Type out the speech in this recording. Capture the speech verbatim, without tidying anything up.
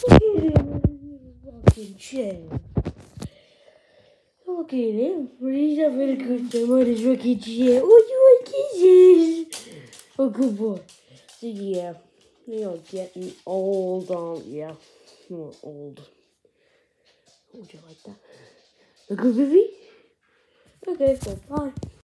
Look at him in his fucking chair. Look at him. He's having a good time on his rocking chair. Oh, you want kisses? Oh, good boy. So, yeah, you're getting old, aren't you? You're old. Would you like that? A good baby? Okay, so bye.